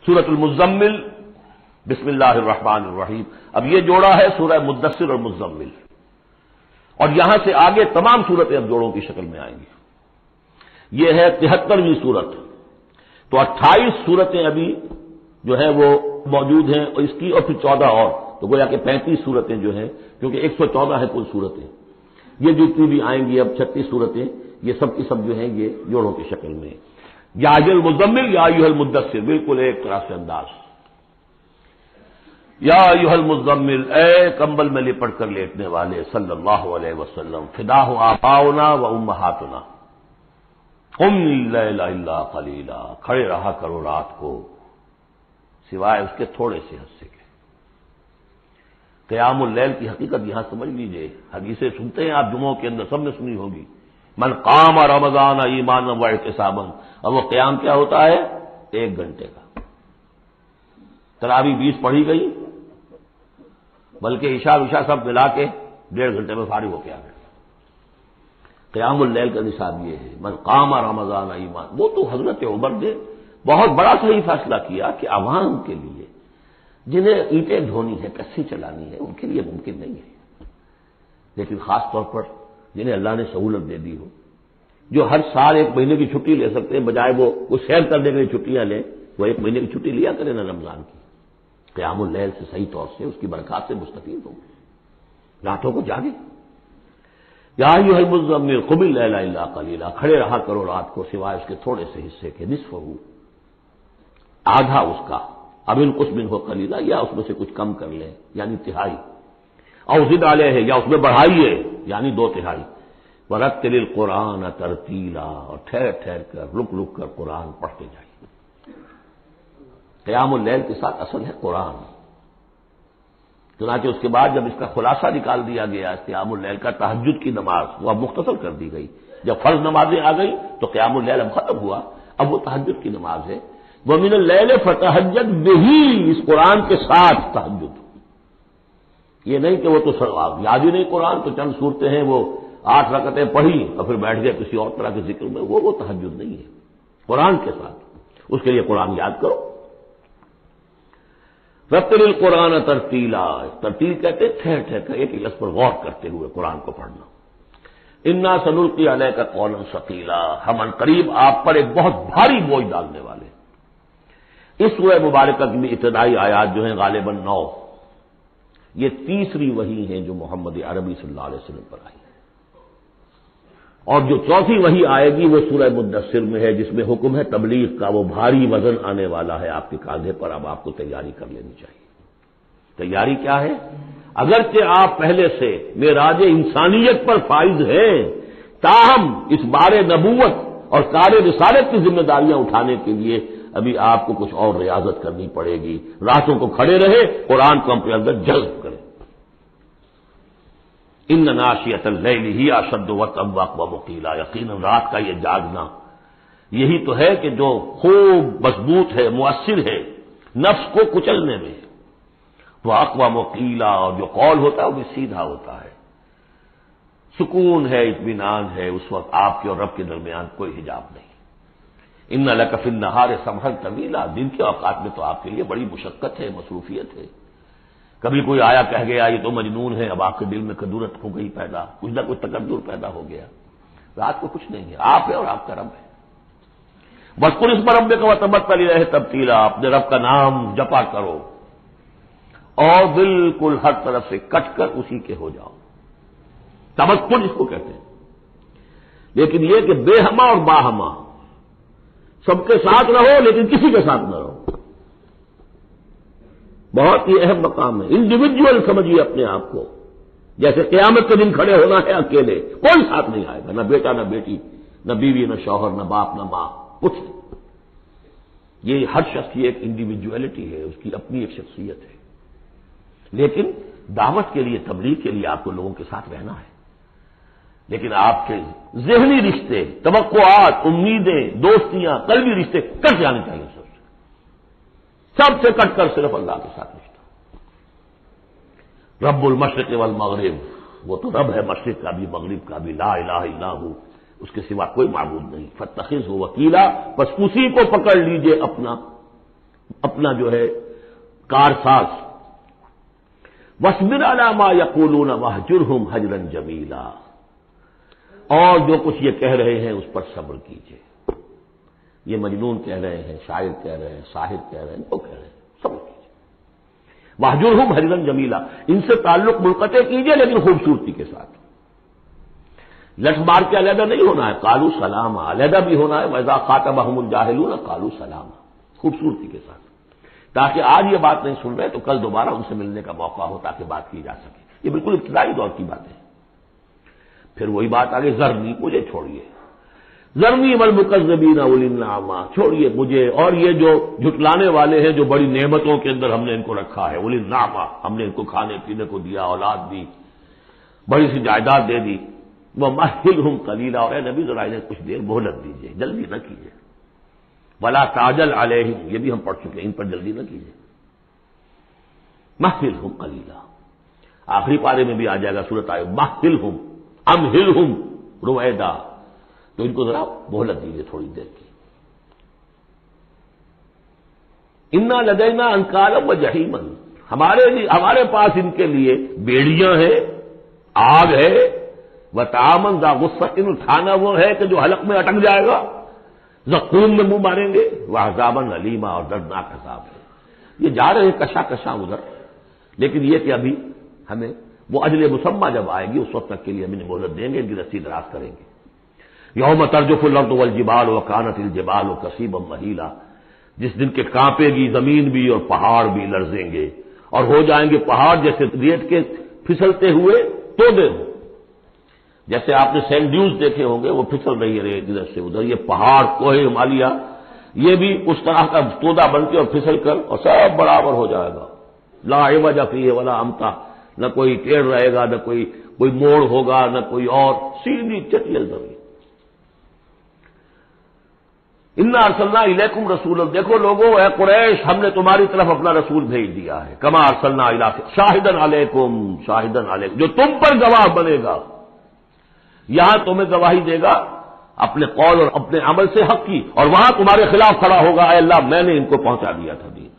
سورۃ المزمل، بسم اللہ الرحمن الرحیم. اب یہ جوڑا ہے سورہ مدثر اور مزمل، اور یہاں سے آگے تمام صورتیں اب جوڑوں کی شکل میں آئیں گی. یہ ہے 73ویں صورت. تو 28 صورتیں ابھی جو ہے وہ موجود ہیں، اور اس کی اور پھر 14 اور، تو گویا کہ 35 صورتیں جو ہیں، کیونکہ 114 ہے کل صورتیں. یہ جتنی بھی آئیں گی اب 36 صورتیں، یہ سب کی سب جو ہیں یہ جوڑوں کی شکل میں. یا ایھا المزمل یا ایھا المدثر، بالکل ایک طرح سے انداز. یا ایھا المزمل، اے کمبل میں لپٹ کر لیٹنے والے، صلی اللہ علیہ وسلم. فداہ آباؤنا و امہاتنا، قم اللیل الا قلیلا، کھڑے رہا کرو رات کو سوائے اس کے تھوڑے سے حصے کے. قیام اللیل کی حقیقت یہاں سمجھ لیجئے. حدیثیں سنتے ہیں آپ جمعوں کے اندر، سب نے سنی ہوگی. من قام رمضان ایمانا واحتسابا، اور وہ قیام کیا ہوتا ہے؟ 1 گھنٹے کا. تراویح 20 پڑھی گئی، بلکہ عشاء سب ملا کے 1.5 گھنٹے میں فارغ ہو کے آ گئے. قیام اللیل کا نصاب یہ ہے. من قام رمضان ایمان، وہ تو حضرت عمر نے بہت بڑا صحیح فیصلہ کیا کہ عوام کے لیے جنہیں اینٹیں ڈھونی ہے، کسی چلانی ہے، ان کے لیے ممکن نہیں ہے. لیکن خاص طور پر جنہیں اللہ نے سہولت دے دی ہو، جو ہر سال 1 مہینے کی چھٹی لے سکتے ہیں، بجائے وہ کچھ سیر کرنے کے لیے چھٹیاں لیں، وہ 1 مہینے کی چھٹی لیا کریں نا رمضان کی. قیام اللیل سے صحیح طور سے اس کی برکات سے مستفید ہو، راتوں کو جاگے. یا ایھا المزمل قم اللیل الا قلیلا، کھڑے رہا کرو رات کو سوائے اس کے تھوڑے سے حصے کے. نصفہ، آدھا اس کا، اب انقص منہ قلیلا، یا اس میں سے کچھ کم کر لیں یعنی تہائی. او زد علیہ، یا اس میں بڑھائیے یعنی 2/3. ورتل القرآن ترتیلا، اور ٹھہر ٹھہر کر رک رک کر قرآن پڑھتے جائیے. قیام اللیل کے ساتھ اصل ہے قرآن. چنانچہ اس کے بعد جب اس کا خلاصہ نکال دیا گیا قیام اللیل کا، تہجد کی نماز وہ اب مختصر کر دی گئی. جب فرض نمازیں آ گئی تو قیام اللیل اب ختم ہوا، اب وہ تہجد کی نماز ہے. وَمِنَ اللَّيْلِ فَتَہجد بِهِ، اس قرآن کے ساتھ تہجد. یہ نہیں کہ وہ تو یاد ہی نہیں قرآن، تو چند صورتیں ہیں وہ 8 رکعتیں پڑھی اور پھر بیٹھ گئے کسی اور طرح کے ذکر میں، وہ تہجد نہیں ہے. قرآن کے ساتھ اس کے لیے قرآن یاد کرو. رتل القرآن ترتیلا، ترتیل کہتے ہیں ٹھہر ٹھہر کر ایک لفظ پر غور کرتے ہوئے قرآن کو پڑھنا. انا سنلقی علیک قولا ثقیلا، ہم عنقریب آپ پر ایک بہت بھاری بوجھ ڈالنے والے. اس سورہ مبارکہ کی ابتدائی آیات جو ہیں غالباً 9، یہ تیسری وحی ہیں جو محمد عربی صلی اللہ علیہ وسلم پر آئی. اور جو چوتھی وحی آئے گی وہ سورہ مدثر میں ہے، جس میں حکم ہے تبلیغ کا. وہ بھاری وزن آنے والا ہے آپ کے کاندھے پر، اب آپ کو تیاری کر لینی چاہیے. تیاری کیا ہے؟ اگرچہ آپ پہلے سے معراج انسانیت پر فائز ہیں، تاہم اس بار نبوت اور کار رسالت کی ذمہ داریاں اٹھانے کے لیے ابھی آپ کو کچھ اور ریاضت کرنی پڑے گی. راتوں کو کھڑے رہے، قرآن کو اپنے اندر جذب کریں. ان ناشئۃ اللیل ہی اشد وطئا واقوم قیلا، یقیناً رات کا یہ جاگنا یہی تو ہے کہ جو خوب مضبوط ہے، مؤثر ہے نفس کو کچلنے میں. تو اقوام قیلا، اور جو قول ہوتا ہے وہ بھی سیدھا ہوتا ہے. سکون ہے، اطمینان ہے، اس وقت آپ کے اور رب کے درمیان کوئی حجاب نہیں. ان لک فی النہار سبحا طویلا، دن کے اوقات میں تو آپ کے لیے بڑی مشقت ہے، مصروفیت ہے. کبھی کوئی آیا کہہ گیا یہ تو مجنون ہے، اب آپ کے دل میں کدورت ہو گئی پیدا، کچھ نہ کچھ تکدر پیدا ہو گیا. رات کو کچھ نہیں ہے، آپ ہے اور آپ کا رب ہے. واذکر اسم ربک وتبتل الیہ تبتیلا، اپنے رب کا نام جپا کرو اور بالکل ہر طرف سے کٹ کر اسی کے ہو جاؤ. تبتل اس کو کہتے ہیں. لیکن یہ کہ بے ہما اور باہما، سب کے ساتھ رہو لیکن کسی کے ساتھ نہ رہو. بہت ہی اہم مقام ہے. انڈیویجول سمجھیے اپنے آپ کو، جیسے قیامت کے دن کھڑے ہونا ہے اکیلے، کوئی ساتھ نہیں آئے گا، نہ بیٹا نہ بیٹی، نہ بیوی نہ شوہر، نہ باپ نہ ماں، کچھ نہیں. یہ ہر شخص کی ایک انڈیویجویلٹی ہے، اس کی اپنی ایک شخصیت ہے. لیکن دعوت کے لیے، تبلیغ کے لیے آپ کو لوگوں کے ساتھ رہنا ہے. لیکن آپ کے ذہنی رشتے، توقعات، امیدیں، دوستیاں، قلبی رشتے کٹ جانے چاہیے. سب سے کٹ کر صرف اللہ کے ساتھ رشتہ. رب المشرق والمغرب، وہ تو رب ہے مشرق کا بھی مغرب کا بھی، لا الہ الا ہو، اس کے سوا کوئی معبود نہیں. فاتخذہ وکیلا، بس اسی کو پکڑ لیجئے اپنا اپنا جو ہے کارساز. وَاصْبِرْ عَلَىٰ مَا يَقُولُونَ وَاهْجُرْهُمْ هَجْرًا جَمِيلًا، اور جو کچھ یہ کہہ رہے ہیں اس پر صبر کیجیے. یہ مجنون کہہ رہے ہیں، شاعر کہہ رہے ہیں، ساحر کہہ رہے ہیں، وہ کہہ رہے ہیں، صبر کیجیے. وَاهْجُرْهُمْ هَجْرًا جَمِيلًا، ان سے تعلق منقطع کیجیے لیکن خوبصورتی کے ساتھ. لٹ مار کے علیحدہ نہیں ہونا ہے، قالوا سلاما، علیحدہ بھی ہونا ہے. وَإِذَا خَاطَبَهُمُ الْجَاهِلُونَ قَالُوا سَلَامًا، خوبصورتی کے ساتھ، تاکہ آج یہ بات نہیں سن رہے تو کل دوبارہ ان سے ملنے کا موقع ہو تاکہ بات کی جا سکے. یہ بالکل ابتدائی دور کی بات ہے. پھر وہی بات آگے، ذرنی، مجھے چھوڑیے، ذرنی والمکذبین اولی النعمہ، چھوڑیے مجھے اور یہ جو جھٹلانے والے ہیں جو بڑی نعمتوں کے اندر ہم نے ان کو رکھا ہے. اولی النعمہ، ہم نے ان کو کھانے پینے کو دیا، اولاد دی، بڑی سی جائیداد دے دی. وَمَهِّلْهُمْ قَلِيلًا، اور اے نبی ذرا انہیں کچھ دیر مہلت دیجیے، جلدی نہ کیجیے. وَلَا تَعْجَلْ عَلَيْهِمْ، یہ بھی ہم پڑھ چکے ہیں، ان پر جلدی نہ کیجیے. مَهِّلْهُمْ قَلِيلًا، آخری پارے میں بھی آ جائے گا سورۃ آئے مَهِّلْهُمْ أَمْهِلْهُمْ رُوَیدًا، تو ان کو ذرا مہلت دیجیے تھوڑی دیر کی. اِنَّا لَدَيْنَا أَنْكَالًا وَجَحِيمًا، ہمارے پاس ان کے لیے بیڑیاں ہیں، آگ ہے. وَطَعَامًا ذَا غُصَّةٍ، کھانا وہ ہے کہ جو حلق میں اٹک جائے گا، زقوم میں منہ ماریں گے. وَعَذَابًا أَلِيمًا، اور دردناک عذاب ہے. یہ جا رہے ہیں کشا کشا ادھر، لیکن یہ کہ ابھی ہمیں وہ اجل مسمى جب آئے گی اس وقت تک کے لیے ہم انہیں مہلت دیں گے، ان کی رسی دراز کریں گے. یوم ترجف الارض والجبال وکانت الجبال کثیبا مہیلا، جس دن کے کانپے گی زمین بھی اور پہاڑ بھی لرزیں گے، اور ہو جائیں گے پہاڑ جیسے ریت کے پھسلتے ہوئے تودے ہوں. جیسے آپ نے سینڈ ڈیوز دیکھے ہوں گے، وہ پھسل رہی ہے ادھر سے ادھر. یہ پہاڑ کوہ ہمالیہ یہ بھی اس طرح کا تودا بن کے اور پھسل کر اور سب برابر ہو جائے گا. لا عوج فیہ ولا امتا، نہ کوئی ٹیڑھ رہے گا، نہ کوئی موڑ ہوگا، نہ کوئی اور، سیدھی چٹیل زمین. انا ارسلنا الیکم رسولا، دیکھو لوگوں اے قریش، ہم نے تمہاری طرف اپنا رسول بھیج دیا ہے. کما ارسلنا الیکم شاہدا علیکم، جو تم پر گواہ بنے گا. یہاں تمہیں گواہی دے گا اپنے قول اور اپنے عمل سے حق کی، اور وہاں تمہارے خلاف کھڑا ہوگا، اے اللہ میں نے ان کو پہنچا دیا تھا دین.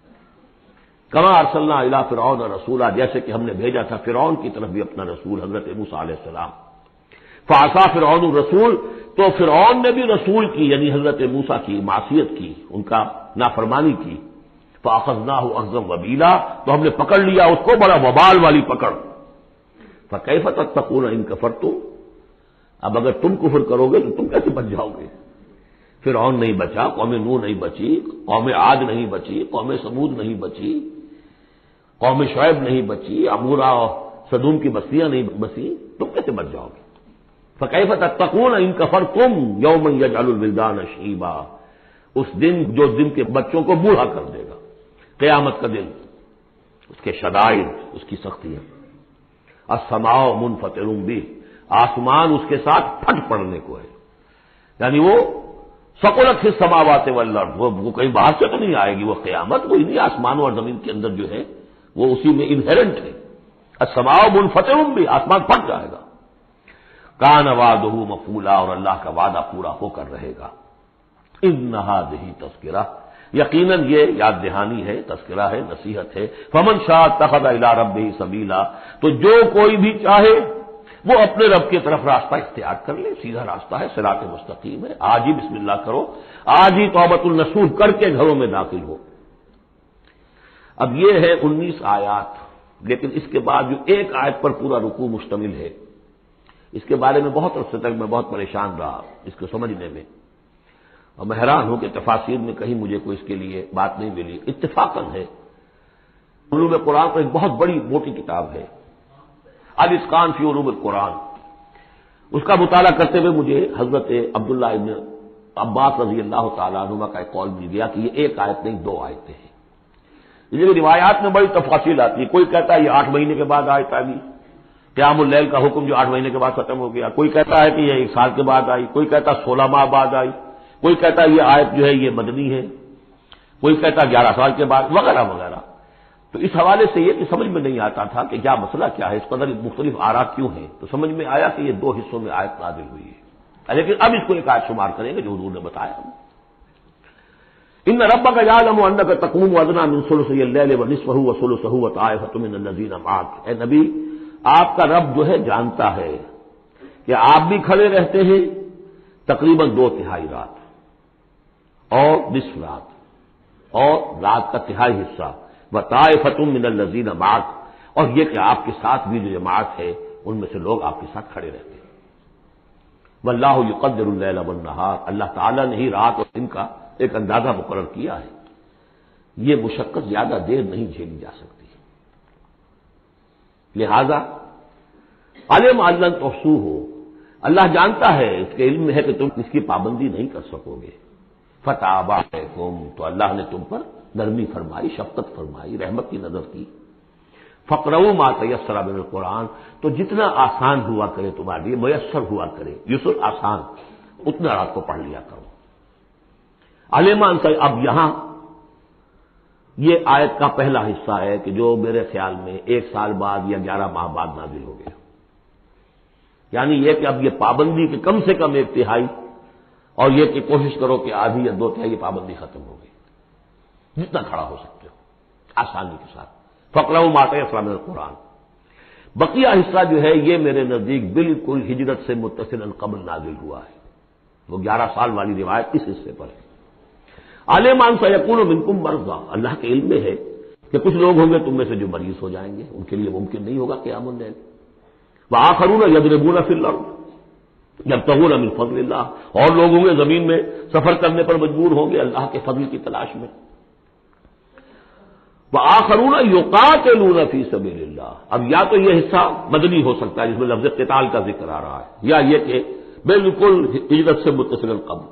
کما ارسلنا الی فرعون رسولا، جیسے کہ ہم نے بھیجا تھا فرعون کی طرف بھی اپنا رسول حضرت موسیٰ علیہ السلام. فعصا فرعون الرسول، تو فرعون نے بھی رسول کی یعنی حضرت موسیٰ کی معصیت کی، ان کا نافرمانی کی. فاخذناہ اخذا وبیلا، تو ہم نے پکڑ لیا اس کو بڑا وبال والی پکڑ. فکیف تتقون ان کفرتم، اب اگر تم کفر کرو گے تو تم کیسے بچ جاؤ گے؟ فرعون نہیں بچا، قوم نوح نہیں بچی، قوم عاد نہیں بچی، قوم سمود نہیں بچی، قوم شعیب نہیں بچی، عمورہ اور صدوم کی بستیاں نہیں بسی، تم کیسے بچ جاؤ گے؟ فکیف تتقون ان کفرتم یوما یجعل الولدان شیبا، اس دن جو دن کے بچوں کو بوڑھا کر دے گا، قیامت کا دن، اس کے شدائد، اس کی سختیاں. السماء منفطر به، آسمان اس کے ساتھ پھٹ پڑنے کو ہے، یعنی وہ ثقلت فی السماوات والارض، وہ کہیں باہر سے تو نہیں آئے گی وہ قیامت، وہ انہی آسمانوں اور زمین کے اندر جو ہے وہ اسی میں انہیرنٹ ہے. السماء منفطر به، آسمان پھٹ جائے گا. کان وعدہ مفعولا، اور اللہ کا وعدہ پورا ہو کر رہے گا. ان ھذہ تذکرہ، یقیناً یہ یاد دہانی ہے، تذکرہ ہے، نصیحت ہے. فمن شاء اتخذ الی ربہ سبیلا، تو جو کوئی بھی چاہے وہ اپنے رب کی طرف راستہ اختیار کر لے، سیدھا راستہ ہے، صراط مستقیم ہے. آج ہی بسم اللہ کرو، آج ہی توبۃ النصوح کر کے گھروں میں داخل ہو. اب یہ ہے 19 آیات، لیکن اس کے بعد جو ایک آیت پر پورا رکوع مشتمل ہے، اس کے بارے میں بہت عرصے تک میں بہت پریشان رہا اس کو سمجھنے میں، اور میں حیران ہوں کہ تفاسیر میں کہیں مجھے کوئی اس کے لیے بات نہیں ملی. اتفاقاً ہے، علوم قرآن کو ایک بہت بڑی موٹی کتاب ہے، الاتقان فی علوم القرآن. اس کا مطالعہ کرتے ہوئے مجھے حضرت عبداللہ ابن عباس رضی اللہ تعالیٰ عنہما کا ایک قول مل گیا کہ یہ ایک آیت نہیں 2 آیتیں ہیں. یہ روایات میں بڑی تفاصیل آتی ہے. کوئی کہتا ہے یہ 8 مہینے کے بعد آیت آ گئی، قیام اللیل کا حکم جو 8 مہینے کے بعد ختم ہو گیا. کوئی کہتا ہے کہ یہ 1 سال کے بعد آئی، کوئی کہتا 16 ماہ بعد آئی، کوئی کہتا ہے یہ آیت جو ہے یہ مدنی ہے، کوئی کہتا 11 سال کے بعد، وغیرہ وغیرہ. تو اس حوالے سے یہ کہ سمجھ میں نہیں آتا تھا کہ کیا مسئلہ کیا ہے، اس قدر مختلف آراء کیوں ہیں. تو سمجھ میں آیا کہ یہ 2 حصوں میں آیت نازل ہوئی ہے، لیکن اب اس کو ایک آیت شمار کریں گے جو حضور نے بتایا. ان ربک یعلم انک تقوم ادنی من ثلثی اللیل ونصفہ وثلثہ وطائفۃ من الذین معک، اے نبی آپ کا رب جو ہے جانتا ہے کہ آپ بھی کھڑے رہتے ہیں تقریباً 2/3 رات اور نصف رات اور رات کا تہائی حصہ، وطائفۃ من الذین معک، اور یہ کہ آپ کے ساتھ بھی جو جماعت ہے ان میں سے لوگ آپ کے ساتھ کھڑے رہتے ہیں۔ واللہ یقدر اللیل والنہار، اللہ تعالیٰ نے ہی رات اور دن کا ایک اندازہ مقرر کیا ہے، یہ مشقت زیادہ دیر نہیں جھیلی جا سکتی، لہذا علم ان لن تحصوہ، اللہ جانتا ہے، اس کے علم میں ہے کہ تم اس کی پابندی نہیں کر سکو گے، فتاب علیکم، تو اللہ نے تم پر نرمی فرمائی، شفقت فرمائی، رحمت کی نظر کی، فقرؤوا ما تیسر من القرآن، تو جتنا آسان ہوا کرے تمہارے لیے، میسر ہوا کرے، یسر آسان، اتنا رات کو پڑھ لیا کرو۔ علم ان، اب یہاں یہ آیت کا پہلا حصہ ہے کہ جو میرے خیال میں 1 سال بعد یا 11 ماہ بعد نازل ہو گیا، یعنی یہ کہ اب یہ پابندی کے کم سے کم 1/3، اور یہ کہ کوشش کرو کہ آدھی یا 2/3 پابندی ختم ہو گئی، جتنا کھڑا ہو سکتے ہو آسانی کے ساتھ، فقرؤوا ما تیسر من القرآن۔ بقیہ حصہ جو ہے یہ میرے نزدیک بالکل ہجرت سے متصل قبل نازل ہوا ہے، وہ 11 سال والی روایت اس حصے پر ہے۔ علم ان سیکون منکم مرضی، اللہ کے علم میں ہے کہ کچھ لوگ ہوں گے تم میں سے جو مریض ہو جائیں گے، ان کے لیے ممکن نہیں ہوگا قیام اللیل، وآخرون یضربون فی الارض یبتغون من فضل اللہ، اور لوگ ہوں گے زمین میں سفر کرنے پر مجبور ہوں گے اللہ کے فضل کی تلاش میں، وآخرون یقاتلون فی سبیل اللہ۔ اب یا تو یہ حصہ مدنی ہو سکتا ہے جس میں لفظ قتال کا ذکر آ رہا ہے، یا یہ کہ بالکل ہجرت سے متصل قبل،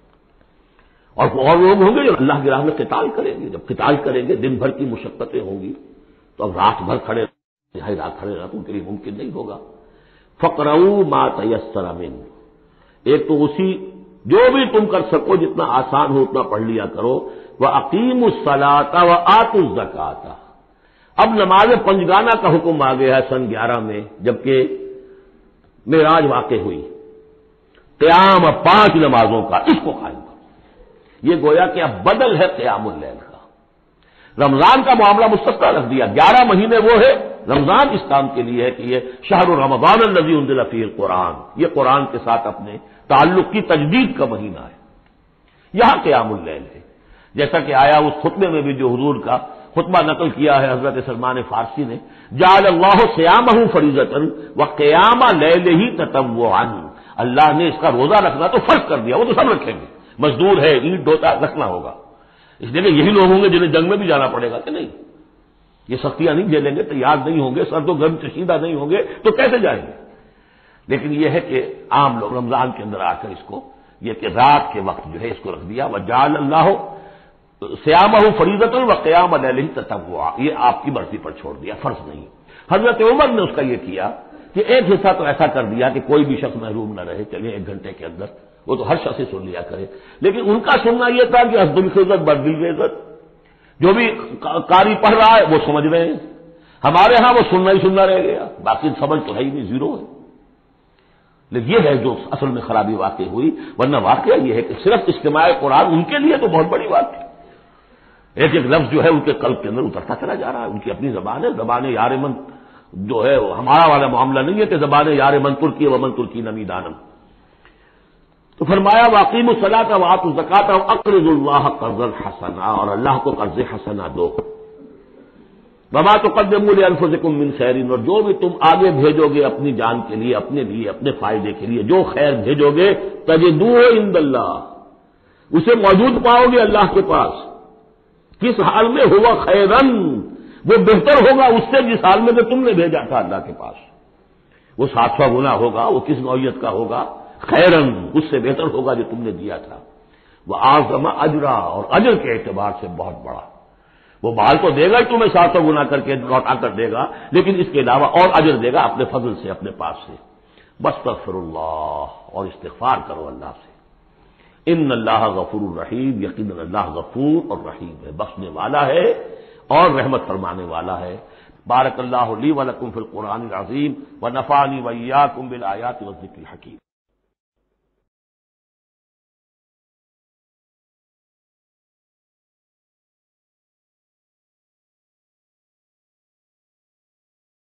اور لوگ ہوں گے جو اللہ کی راہ میں قتال کریں گے، جب قتال کریں گے دن بھر کی مشقتیں ہوں گی، تو اب رات بھر کھڑے رات کھڑے رہنا تو ان کے لیے ممکن نہیں ہوگا۔ فقرؤوا ما تیسر منہ، ایک تو اسی جو بھی تم کر سکو جتنا آسان ہو اتنا پڑھ لیا کرو، وَأَقِیمُوا الصَّلَاةَ وَآتُوا الزَّکَاةَ۔ اب نماز پنجگانہ کا حکم آ گیا ہے سن 11 میں، جبکہ معراج واقع ہوئی، قیام 5 نمازوں کا، اس کو قائم کرو، یہ گویا کہ اب بدل ہے قیام اللیل کا۔ رمضان کا معاملہ مستثنی رکھ دیا، 11 مہینے وہ ہے، رمضان اس کام کے لیے ہے کہ یہ شہر رمضان الذی انزل فیہ القرآن، یہ قرآن کے ساتھ اپنے تعلق کی تجدید کا مہینہ ہے، یہاں قیام اللیل ہے، جیسا کہ آیا اس خطبے میں بھی جو حضور کا خطبہ نقل کیا ہے حضرت سلمان فارسی نے، جعل اللہ صیامہ فریضۃ وقیام لیلہ تطوعا، اللہ نے اس کا روزہ رکھنا تو فرض کر دیا، وہ تو سب رکھیں گے، مزدور ہے اینٹ ڈھوتا رکھنا ہوگا، اس لیے کہ یہی لوگ ہوں گے جنہیں جنگ میں بھی جانا پڑے گا کہ نہیں، یہ سختیاں نہیں جھیلیں گے، تیار نہیں ہوں گے، سرد و گرم چشیدہ نہیں ہوں گے تو کیسے جائیں گے؟ لیکن یہ ہے کہ عام لوگ رمضان کے اندر آ کر اس کو یہ کہ رات کے وقت جو ہے اس کو رکھ دیا، وجعل اللہ صیامہ فریضۃ وقیام لیلہ تطوعا، یہ آپ کی مرضی پر چھوڑ دیا، فرض نہیں۔ حضرت عمر نے اس کا یہ کیا کہ ایک حصہ تو ایسا کر دیا کہ کوئی بھی شخص محروم نہ رہے، چلے 1 گھنٹے کے اندر وہ تو ہر شخص سے سن لیا کرے، لیکن ان کا سننا یہ تھا کہ حسب العزت بدل عزت، جو بھی قاری پڑھ رہا ہے وہ سمجھ رہے ہیں، ہمارے ہاں وہ سننا ہی سننا رہ گیا، باقی سمجھ تو ہے ہی نہیں، زیرو ہے۔ لیکن یہ ہے جو اصل میں خرابی واقع ہوئی، ورنہ واقعہ یہ ہے کہ صرف اجتماع قرآن ان کے لیے تو بہت بڑی بات ہے، ایک ایک لفظ جو ہے ان کے قلب کے اندر اترتا چلا جا رہا ہے، ان کی اپنی زبان ہے، زبان یار من جو ہے ہمارا والا معاملہ نہیں ہے کہ زبان یار من ترکی ومن ترکی نمی دانم۔ تو فرمایا واقیموا الصلاۃ وآتوا الزکاۃ واقرضوا اللہ قرضا حسنا، اور اللہ کو قرض حسنا دو، وما تقدموا لانفسکم من خیر، اور جو بھی تم آگے بھیجو گے اپنی جان کے لیے، اپنے فائدے کے لیے جو خیر بھیجو گے، تجدوہ عند اللہ، اسے موجود پاؤ گے اللہ کے پاس، کس حال میں ہوا خیرن، وہ بہتر ہوگا اس سے جس حال میں تم نے بھیجا تھا اللہ کے پاس، وہ 700 گنا ہوگا، وہ کس نوعیت کا ہوگا، خیرن اس سے بہتر ہوگا جو تم نے دیا تھا، وہ اعظم اجرا، اور اجر کے اعتبار سے بہت بڑا، وہ مال تو دے گا ہی تمہیں 700 گنا کر کے لوٹا کر دے گا، لیکن اس کے علاوہ اور اجر دے گا اپنے فضل سے، اپنے پاس سے۔ بستغفر اللہ، اور استغفار کرو اللہ سے، ان اللہ غفور الرحیم، یقیناً اللہ غفور اور رحیم ہے، بخشنے والا ہے اور رحمت فرمانے والا ہے۔ بارک اللہ لی ولکم فی القرآن العظیم ونفعنی وإیاکم بالآیات والذکر الحکیم۔